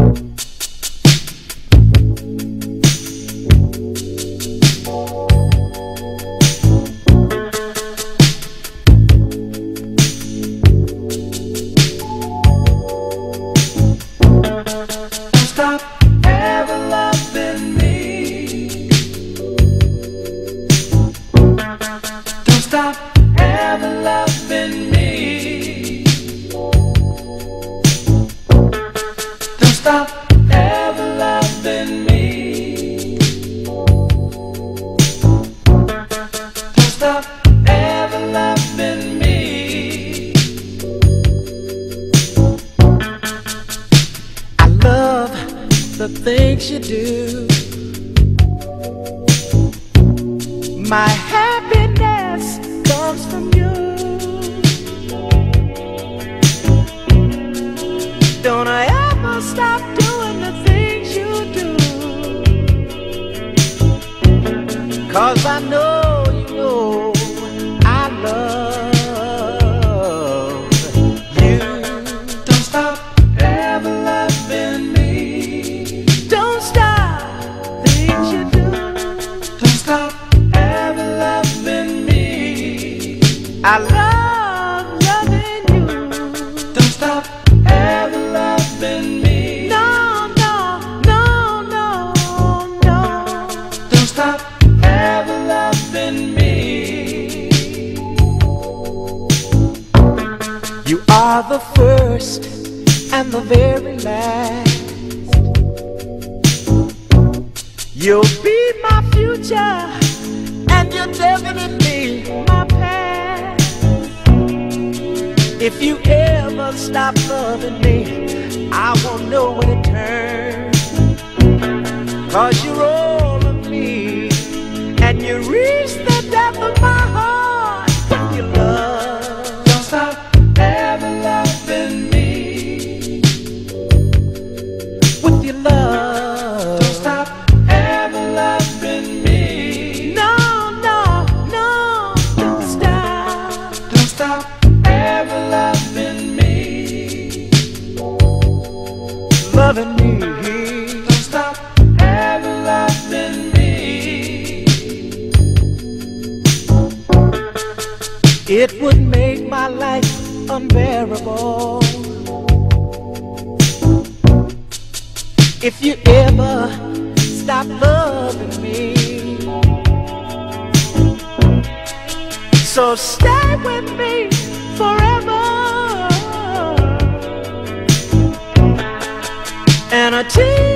things you do. My happiness comes from you. Don't I ever stop doing the things you do, 'cause I know you know I love you. Don't stop ever loving me. Don't stop things you do. Don't stop ever loving me. I love loving you. Don't stop ever loving me. No, no, no, no, no. Don't stop ever loving me. You are the first and the very last. You'll be my future and you're definitely my past. If you ever stop loving me, I won't know when it turns, 'cause you're all of me and you reach the depth of my heart with your love. Don't stop ever loving me with your love. Don't stop ever loving me. No, no, no. Don't stop. Don't stop ever loving me. Loving me. Don't stop ever loving me. It would make my life unbearable if you ever stop loving me. So stay with me forever, and until